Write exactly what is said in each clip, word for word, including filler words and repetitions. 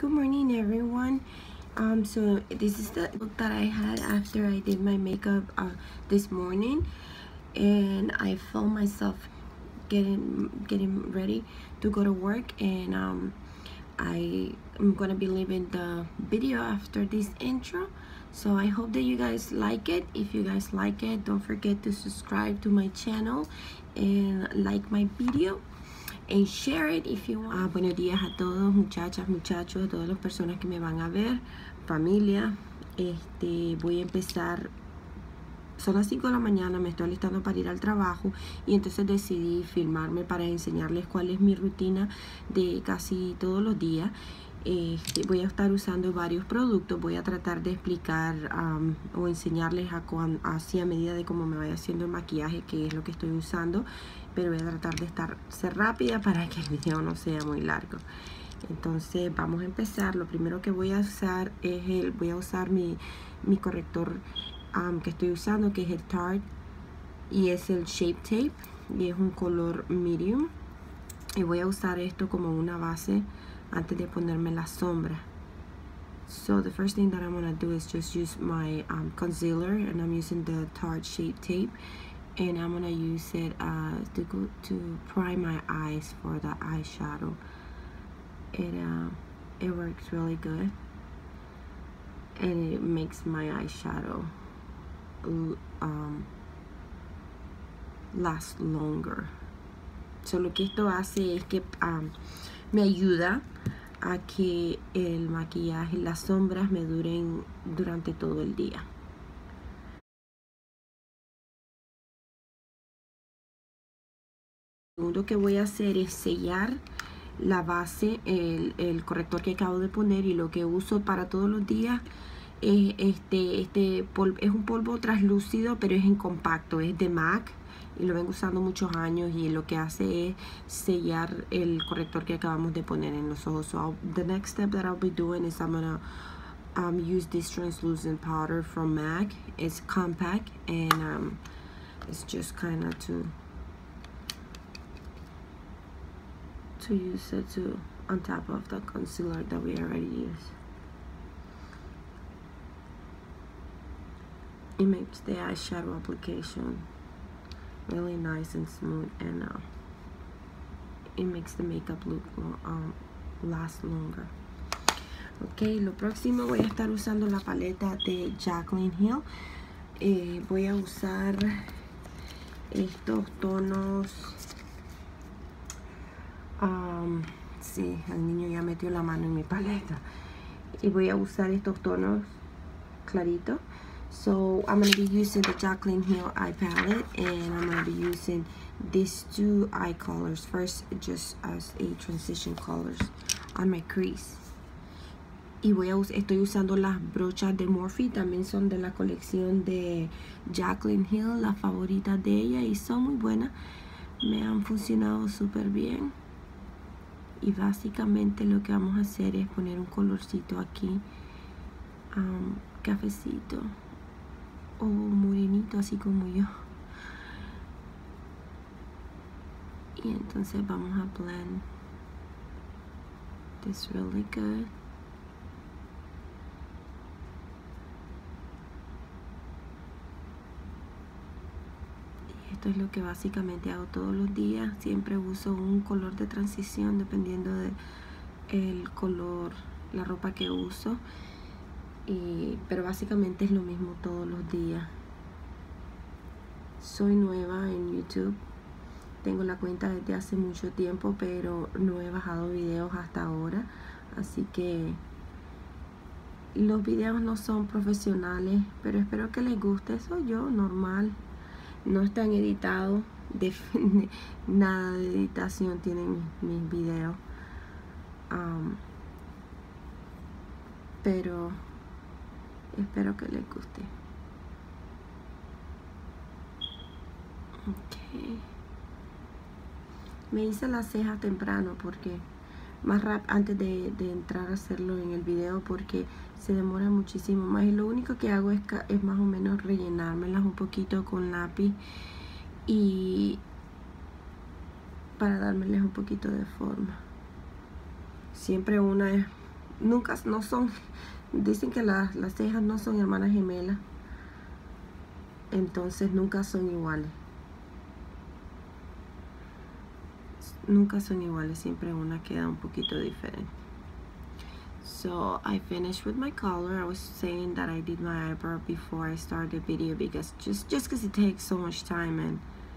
Good morning, everyone. Um, so this is the look that I had after I did my makeup uh, this morning, and I filmed myself getting getting ready to go to work, and um, I am gonna be leaving the video after this intro. So I hope that you guys like it. If you guys like it, don't forget to subscribe to my channel and like my video and share it if you want. Ah, buenos días a todos, muchachas, muchachos, a todas las personas que me van a ver, familia. Este, voy a empezar. Son las cinco de la mañana, me estoy alistando para ir al trabajo y entonces decidí filmarme para enseñarles cuál es mi rutina de casi todos los días. Este, voy a estar usando varios productos. Voy a tratar de explicar um, o enseñarles a así a medida de cómo me vaya haciendo el maquillaje, que es lo que estoy usando, pero voy a tratar de estar ser rápida para que el video no sea muy largo. Entonces vamos a empezar. Lo primero que voy a usar es el voy a usar mi, mi corrector um, que estoy usando, que es el Tarte, y es el Shape Tape, y es un color medium, y voy a usar esto como una base antes de ponerme la sombra. So the first thing that I'm gonna do is just use my um, concealer, and I'm using the Tarte Shape Tape, and I'm gonna use it uh, to go to prime my eyes for the eyeshadow. It uh, it works really good, and it makes my eyeshadow um, last longer. So lo que esto hace es que um, me ayuda a que el maquillaje, las sombras me duren durante todo el día. Lo segundo que voy a hacer es sellar la base, el, el corrector que acabo de poner, y lo que uso para todos los días es este, este polvo, es un polvo translúcido, pero es en compacto, es de MAC. Y lo vengo usando muchos años, y lo que hace es sellar el corrector que acabamos de poner en los ojos. So I'll, the next step that I'll be doing is I'm gonna um, use this translucent powder from MAC. It's compact, and um, it's just kind of to to use it to on top of the concealer that we already used. It makes the eyeshadow application really nice and smooth, and uh, it makes the makeup look um, last longer. Ok, lo próximo voy a estar usando la paleta de Jaclyn Hill. Eh, voy a usar estos tonos. Um, sí, el niño ya metió la mano en mi paleta. Y voy a usar estos tonos claritos. So I'm going to be using the Jaclyn Hill eye palette, and I'm going to be using these two eye colors first, just as a transition colors on my crease. Y voy a us estoy usando las brochas de Morphe, también son de la colección de Jaclyn Hill, las favoritas de ella, y son muy buenas, me han funcionado súper bien. Y básicamente lo que vamos a hacer es poner un colorcito aquí, um, cafecito o morenito, así como yo, y entonces vamos a blend this really good. Y esto es lo que básicamente hago todos los días. Siempre uso un color de transición dependiendo de el color, la ropa que uso. Y, pero básicamente es lo mismo todos los días. Soy nueva en YouTube, tengo la cuenta desde hace mucho tiempo, pero no he bajado videos hasta ahora, así que los videos no son profesionales, pero espero que les guste. Soy yo, normal, no están editados, de, nada de editación tienen mis videos, um, pero espero que les guste. Okay. Me hice las cejas temprano porque más rápido antes de, de entrar a hacerlo en el video, porque se demora muchísimo más, y lo único que hago es, es más o menos rellenármelas un poquito con lápiz, y para dármeles un poquito de forma. Siempre una es nunca, no son, dicen que la, las cejas no son hermanas gemelas, entonces nunca son iguales. Nunca son iguales, siempre una queda un poquito diferente. So I finished with my color. I was saying that I did my eyebrow before I started the video because just just because it takes so much time, and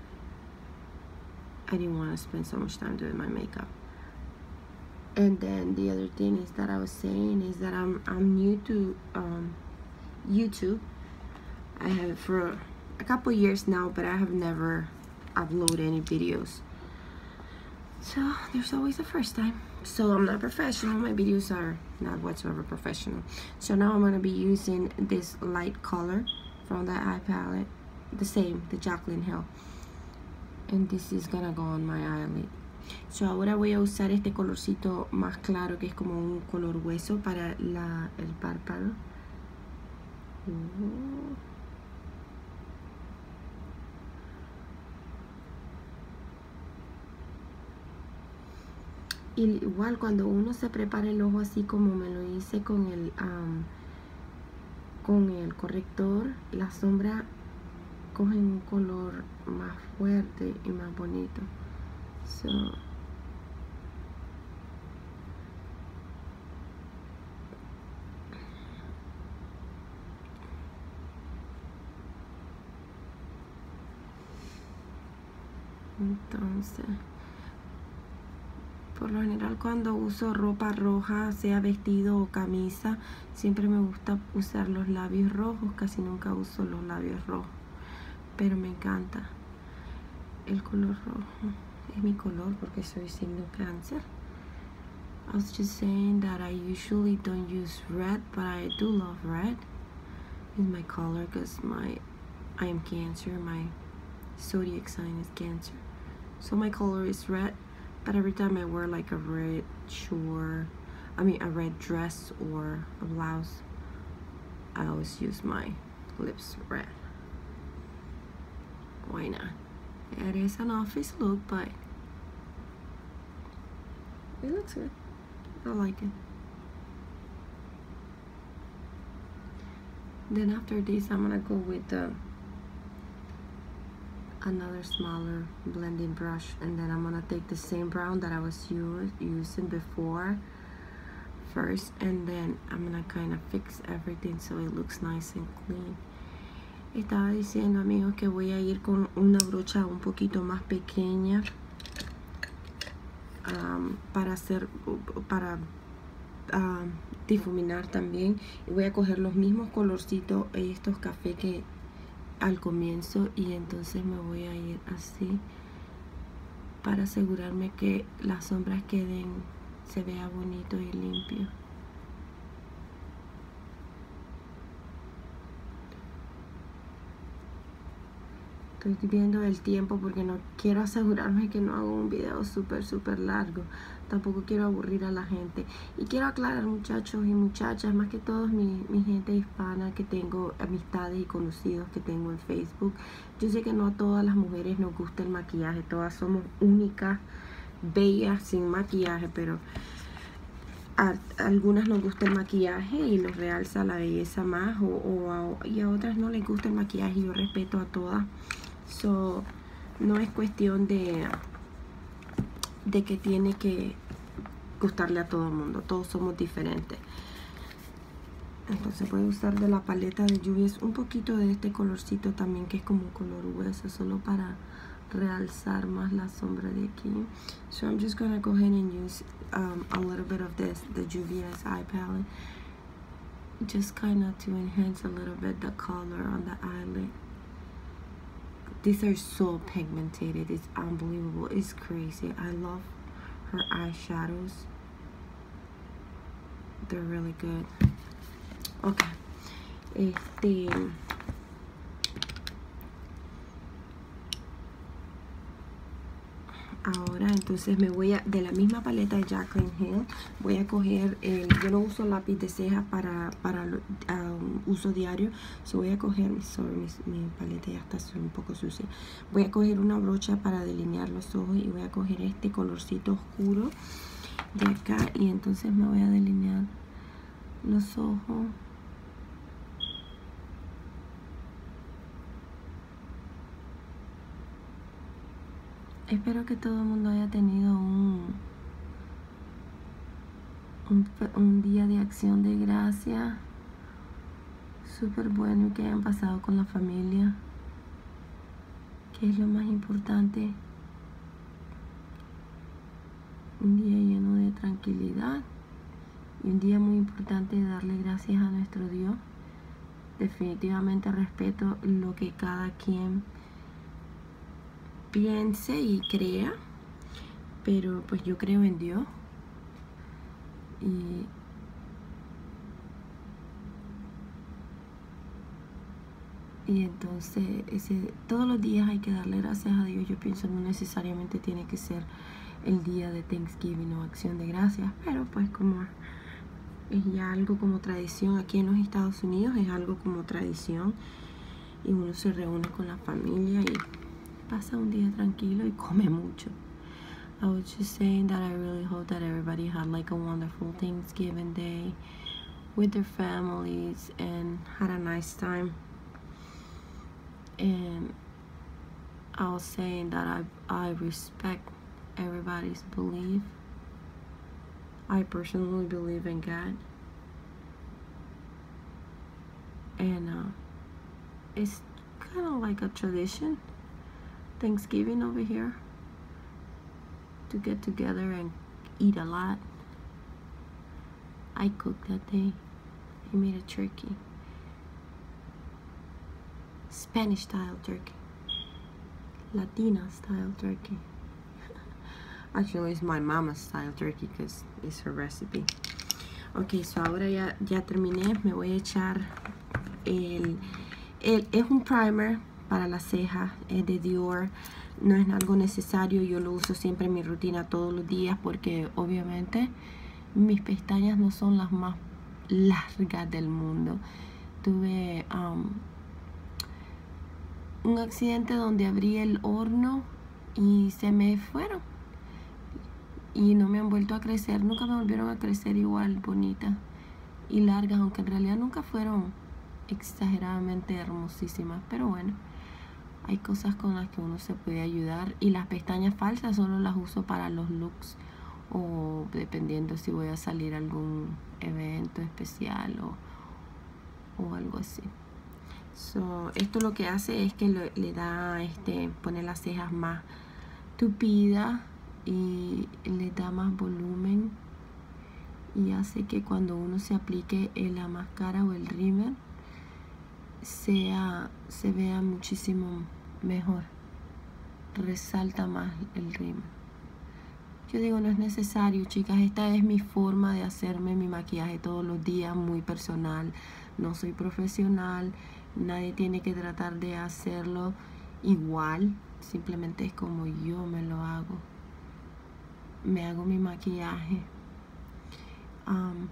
I didn't want to spend so much time doing my makeup. And then the other thing is that I was saying is that I'm I'm new to um, YouTube. I have it for a couple years now, but I have never uploaded any videos. So there's always a first time. So I'm not professional. My videos are not whatsoever professional. So now I'm gonna be using this light color from the eye palette, the same, the Jaclyn Hill. And this is gonna go on my eyelid. So ahora voy a usar este colorcito más claro, que es como un color hueso para la, el párpado. Uh. Y igual cuando uno se prepara el ojo así como me lo hice con el um, con el corrector, la sombra coge un color más fuerte y más bonito. So, entonces, por lo general cuando uso ropa roja, sea vestido o camisa, siempre me gusta usar los labios rojos, casi nunca uso los labios rojos, pero me encanta el color rojo, es mi color porque soy signo cáncer. I was just saying that I usually don't use red, but I do love red. It's my color because my I am Cancer, my zodiac sign is Cancer, so my color is red. But every time I wear like a red short, I mean a red dress or a blouse, I always use my lips red. Why not? It is an office look, but it looks good. I like it. Then after this, I'm gonna go with the another smaller blending brush, and then I'm gonna take the same brown that I was use, using before first, and then I'm gonna kind of fix everything so it looks nice and clean. Estaba diciendo, amigos, que voy a ir con una brocha un poquito más pequeña um, para hacer para um, difuminar también, y voy a coger los mismos colorcitos, estos café que al comienzo, y entonces me voy a ir así para asegurarme que las sombras queden, se vea bonito y limpio. Estoy viendo el tiempo porque no quiero asegurarme que no hago un video súper súper largo. Tampoco quiero aburrir a la gente. Y quiero aclarar, muchachos y muchachas, más que todos mi, mi gente hispana que tengo, amistades y conocidos que tengo en Facebook. Yo sé que no a todas las mujeres nos gusta el maquillaje. Todas somos únicas, bellas, sin maquillaje, pero a, a algunas nos gusta el maquillaje y nos realza la belleza más, o, o a, y a otras no les gusta el maquillaje. Yo respeto a todas. So, no es cuestión de de que tiene que gustarle a todo el mundo. Todos somos diferentes. Entonces voy a usar de la paleta de lluvias un poquito de este colorcito también, que es como un color hueso, solo para realzar más la sombra de aquí. So I'm just gonna go ahead and use um, a little bit of this, the Juvia's eye palette, just kind of to enhance a little bit the color on the eyelid. These are so pigmented. It's unbelievable. It's crazy. I love her eyeshadows. They're really good. Okay. Este... Ahora entonces me voy a, de la misma paleta de Jaclyn Hill, voy a coger, el, yo no uso lápiz de ceja para, para um, uso diario, so voy a coger, sorry, mi, mi paleta ya está un poco sucia, voy a coger una brocha para delinear los ojos y voy a coger este colorcito oscuro de acá, y entonces me voy a delinear los ojos. Espero que todo el mundo haya tenido un, un, un día de acción de gracia súper bueno y que hayan pasado con la familia, que es lo más importante. Un día lleno de tranquilidad y un día muy importante de darle gracias a nuestro Dios. Definitivamente respeto lo que cada quien piense y crea, pero pues yo creo en Dios y y entonces ese, todos los días hay que darle gracias a Dios. Yo pienso no necesariamente tiene que ser el día de Thanksgiving o acción de gracias, pero pues como es ya algo como tradición aquí en los Estados Unidos, es algo como tradición y uno se reúne con la familia y pasa un día tranquilo y come mucho. I was just saying that I really hope that everybody had like a wonderful Thanksgiving day with their families and had a nice time. And I was saying that I I respect everybody's belief. I personally believe in God, and uh, it's kind of like a tradition, Thanksgiving over here, to get together and eat a lot. I cooked that day. I made a turkey, Spanish style turkey, Latina style turkey. Actually, it's my mama's style turkey because it's her recipe. Ok, so ahora ya, ya terminé. Me voy a echar el, el... Es un primer para las cejas. Es de Dior. No es algo necesario. Yo lo uso siempre en mi rutina todos los días porque obviamente mis pestañas no son las más largas del mundo. Tuve um, un accidente donde abrí el horno y se me fueron. Y no me han vuelto a crecer, nunca me volvieron a crecer igual bonitas y largas, aunque en realidad nunca fueron exageradamente hermosísimas. Pero bueno, hay cosas con las que uno se puede ayudar. Y las pestañas falsas solo las uso para los looks o dependiendo si voy a salir a algún evento especial o, o algo así. So, esto lo que hace es que le, le da, este, pone las cejas más tupidas y le da más volumen y hace que cuando uno se aplique la máscara o el rímel sea, se vea muchísimo mejor, resalta más el rímel. Yo digo, no es necesario, chicas, esta es mi forma de hacerme mi maquillaje todos los días, muy personal. No soy profesional, nadie tiene que tratar de hacerlo igual, simplemente es como yo me lo hago. Me hago mi maquillaje. Um,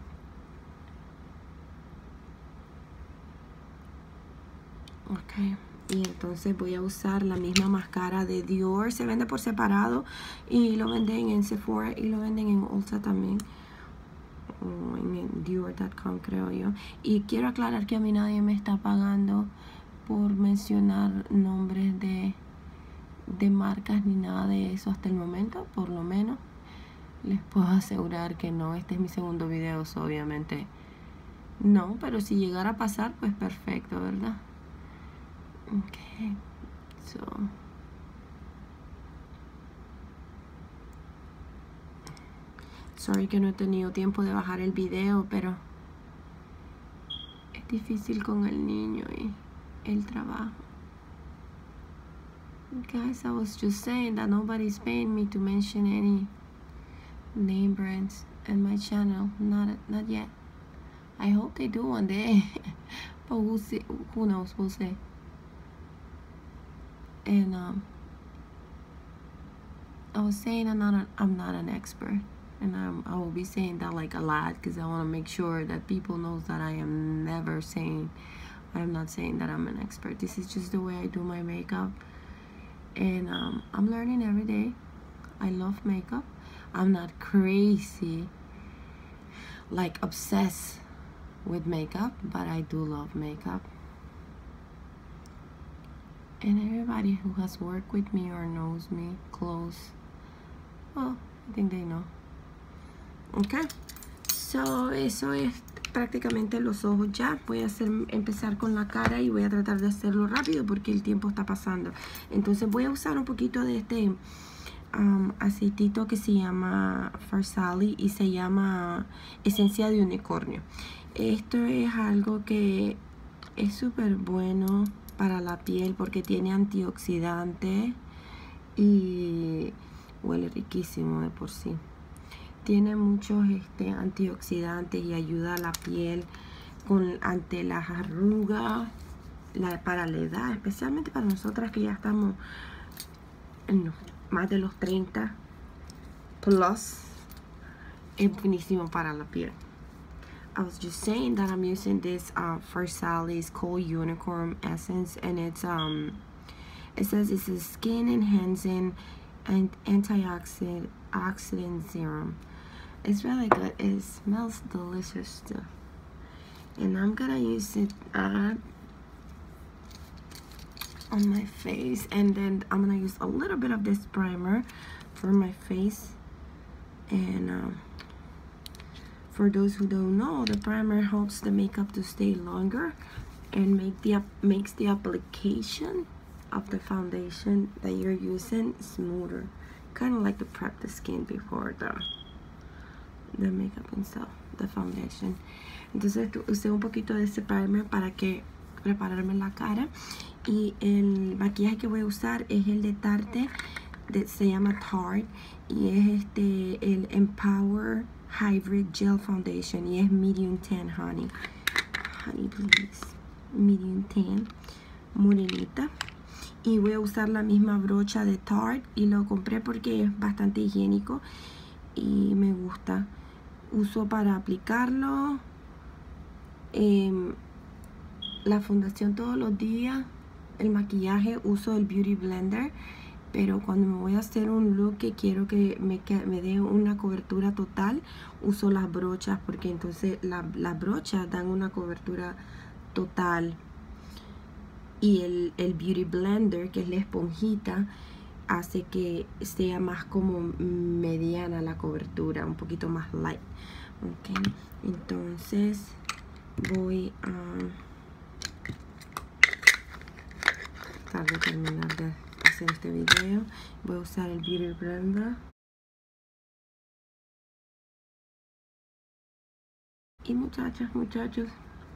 ok. Y entonces voy a usar la misma máscara de Dior. Se vende por separado y lo venden en Sephora y lo venden en Ulta también. O en Dior punto com creo yo. Y quiero aclarar que a mí nadie me está pagando por mencionar nombres de, de marcas ni nada de eso hasta el momento, por lo menos. Les puedo asegurar que no. Este es mi segundo video, so obviamente no, pero si llegara a pasar, pues perfecto, ¿verdad? Ok, so sorry que no he tenido tiempo de bajar el video, pero es difícil con el niño y el trabajo. Guys, I was just saying that nobody's paying me to mention any name brands in my channel. Not not yet. I hope they do one day. But we'll see. Who knows? We'll see. And um, I was saying I'm not. A, I'm not an expert, and I'm. I will be saying that like a lot because I want to make sure that people knows that I am never saying. I'm not saying that I'm an expert. This is just the way I do my makeup, and um, I'm learning every day. I love makeup. I'm not crazy, like obsessed with makeup, but I do love makeup. And everybody who has worked with me or knows me close, well, I think they know. Okay, so eso es prácticamente los ojos ya. Voy a hacer, empezar con la cara y voy a tratar de hacerlo rápido porque el tiempo está pasando. Entonces voy a usar un poquito de este um, aceitito que se llama Farsali y se llama esencia de unicornio. Esto es algo que es súper bueno para la piel porque tiene antioxidante y huele riquísimo de por sí. Tiene muchos este, antioxidantes y ayuda a la piel con, ante las arrugas, la, para la edad, especialmente para nosotras que ya estamos en los, más de los treinta plus. Es buenísimo para la piel. I was just saying that I'm using this uh, Farsali's Cold Unicorn Essence, and it's um, it says it's a skin enhancing and antioxidant oxidant serum. It's really good. It smells delicious too. And I'm gonna use it uh, on my face, and then I'm gonna use a little bit of this primer for my face. And um, for those who don't know, the primer helps the makeup to stay longer and make the makes the application of the foundation that you're using smoother. Kind of like to prep the skin before the the makeup itself, the foundation. Entonces usé un poquito de ese primer para que prepararme la cara, y el maquillaje que voy a usar es el de Tarte, de, se llama Tarte, y es este el Empower Hybrid Gel Foundation y es medium tan, honey. Honey, please. Medium tan, morenita. Y voy a usar la misma brocha de Tarte y lo compré porque es bastante higiénico y me gusta. Uso para aplicarlo eh, la fundación todos los días. El maquillaje uso el Beauty Blender, pero cuando me voy a hacer un look que quiero que me, que me dé una cobertura total, uso las brochas, porque entonces la, las brochas dan una cobertura total. Y el, el Beauty Blender, que es la esponjita, hace que sea más como mediana la cobertura, un poquito más light. Ok, entonces voy a tratar de terminar de hacer este video. Voy a usar el Beauty Blender. Y muchachas, muchachos,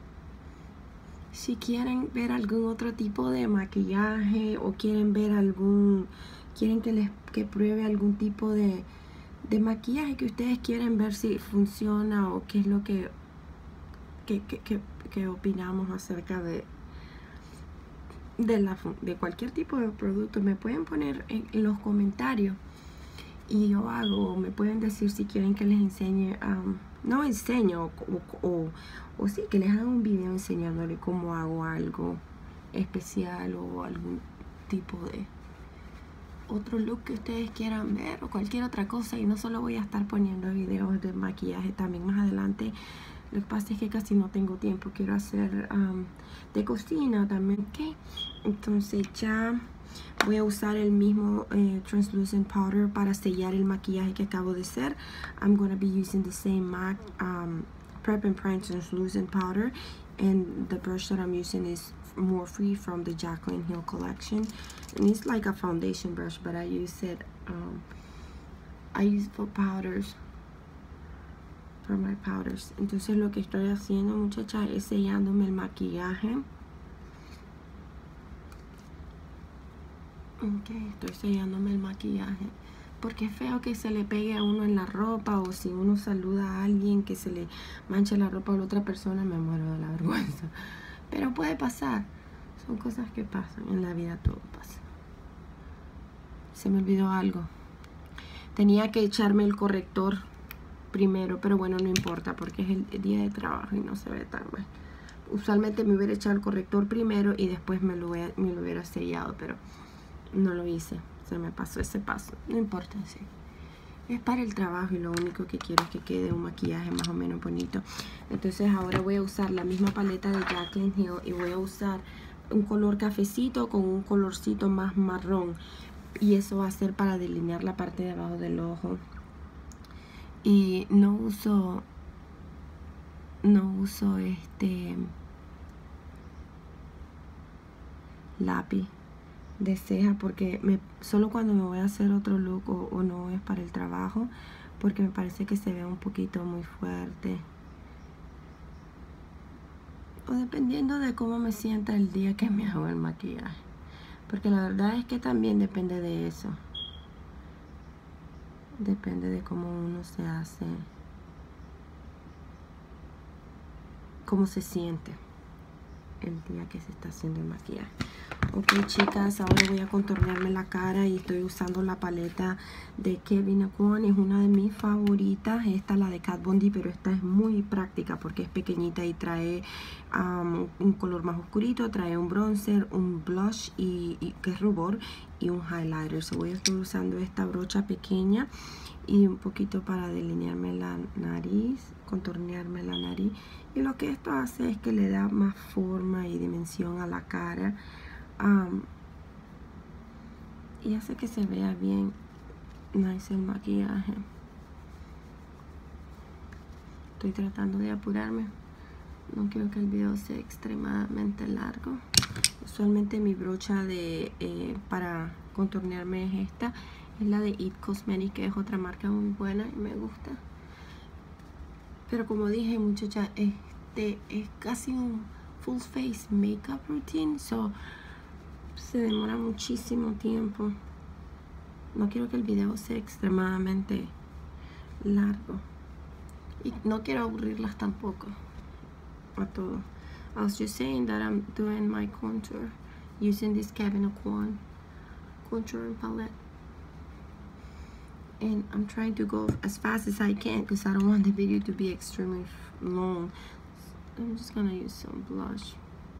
si quieren ver algún otro tipo de maquillaje o quieren ver algún, quieren que les que pruebe algún tipo de, de maquillaje que ustedes quieren ver si funciona o qué es lo que, que, que, que, que opinamos acerca de, de, la, de cualquier tipo de producto, me pueden poner en, en los comentarios y yo hago, me pueden decir si quieren que les enseñe, um, no enseño o, o, o sí, que les haga un video enseñándole cómo hago algo especial o algún tipo de otro look que ustedes quieran ver o cualquier otra cosa. Y no solo voy a estar poniendo videos de maquillaje, también más adelante. Lo que pasa es que casi no tengo tiempo, quiero hacer um, de cocina también, ¿ok? Entonces ya voy a usar el mismo eh, translucent powder para sellar el maquillaje que acabo de hacer. I'm going to be using the same MAC um, Prep and Prime translucent powder, and the brush that I'm using is Morphe from the Jaclyn Hill collection, and it's like a foundation brush, but I use it um, I use it for powders, for my powders. Entonces lo que estoy haciendo, muchachas, es sellándome el maquillaje. Ok, estoy sellándome el maquillaje porque es feo que se le pegue a uno en la ropa, o si uno saluda a alguien que se le manche la ropa a la otra persona, me muero de la vergüenza. Pero puede pasar, son cosas que pasan, en la vida todo pasa. Se me olvidó algo, tenía que echarme el corrector primero, pero bueno, no importa porque es el día de trabajo y no se ve tan mal. Usualmente me hubiera echado el corrector primero y después me lo, hubiera, me lo hubiera sellado, pero no lo hice, se me pasó ese paso, no importa, sí. Es para el trabajo y lo único que quiero es que quede un maquillaje más o menos bonito. Entonces ahora voy a usar la misma paleta de Jaclyn Hill y voy a usar un color cafecito con un colorcito más marrón. Y eso va a ser para delinear la parte de abajo del ojo. Y no uso, no uso este lápiz de ceja porque me, solo cuando me voy a hacer otro look o, o no es para el trabajo, porque me parece que se ve un poquito muy fuerte, o dependiendo de cómo me sienta el día que me hago el maquillaje, porque la verdad es que también depende de eso, depende de cómo uno se hace, cómo se siente el día que se está haciendo el maquillaje. Ok, chicas, ahora voy a contornearme la cara y estoy usando la paleta de Kevyn Aucoin. Es una de mis favoritas. Esta es la de Kat Von D, pero esta es muy práctica porque es pequeñita y trae um, un color más oscurito, trae un bronzer, un blush y, y que es rubor, y un highlighter. So voy a estar usando esta brocha pequeña y un poquito para delinearme la nariz, contornearme la nariz. Y lo que esto hace es que le da más forma y dimensión a la cara. Um, y hace que se vea bien nice el maquillaje. Estoy tratando de apurarme, no quiero que el video sea extremadamente largo. Usualmente mi brocha de eh, para contornearme es esta, es la de It Cosmetics, que es otra marca muy buena y me gusta. Pero como dije, muchacha, este es casi un full face makeup routine, so se demora muchísimo tiempo. No quiero que el video sea extremadamente largo y no quiero aburrirlas tampoco a todo. I was just saying that I'm doing my contour using this Kevyn Aucoin contouring palette, and I'm trying to go as fast as I can because I don't want the video to be extremely long. So I'm just gonna use some blush.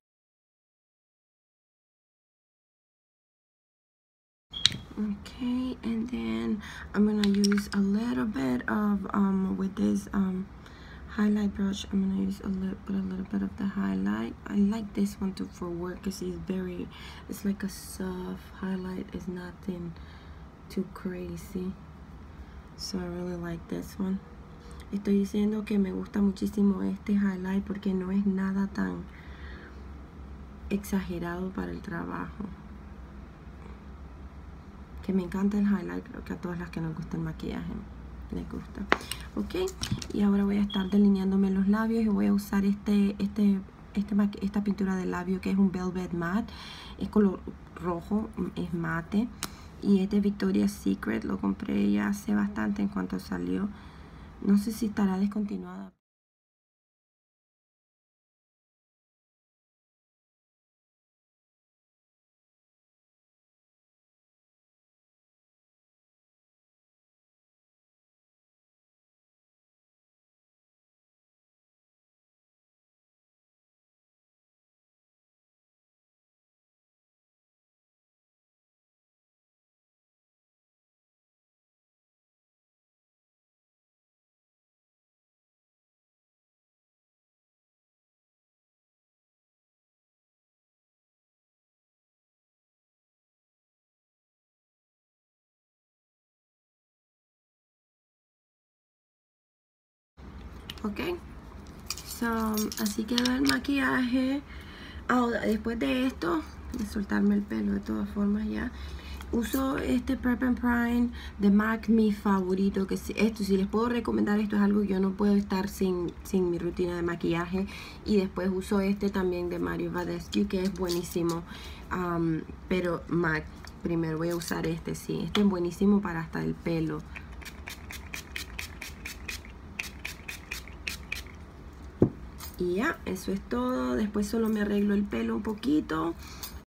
Okay, and then I'm gonna use a little bit of um with this um highlight brush. I'm gonna use a little put a little bit of the highlight. I like this one too for work because it's very, it's like a soft highlight. It's nothing too crazy, so I really like this one. Estoy diciendo que me gusta muchísimo este highlight porque no es nada tan exagerado para el trabajo. Que me encanta el highlight, creo que a todas las que nos gusta el maquillaje les gusta. Ok, y ahora voy a estar delineándome los labios y voy a usar este, este, este esta pintura de labio que es un Velvet Matte, es color rojo, es mate, y es de Victoria's Secret. Lo compré ya hace bastante en cuanto salió, no sé si estará descontinuada. Ok, so, así quedó el maquillaje. Ahora, después de esto, de soltarme el pelo de todas formas ya, uso este Prep and Prime de MAC, mi favorito. Que si, esto, si les puedo recomendar, esto es algo que yo no puedo estar sin, sin mi rutina de maquillaje. Y después uso este también de Mario Badescu, que es buenísimo. Um, pero MAC, primero voy a usar este, sí. Este es buenísimo para hasta el pelo. Y ya, eso es todo. Después solo me arreglo el pelo un poquito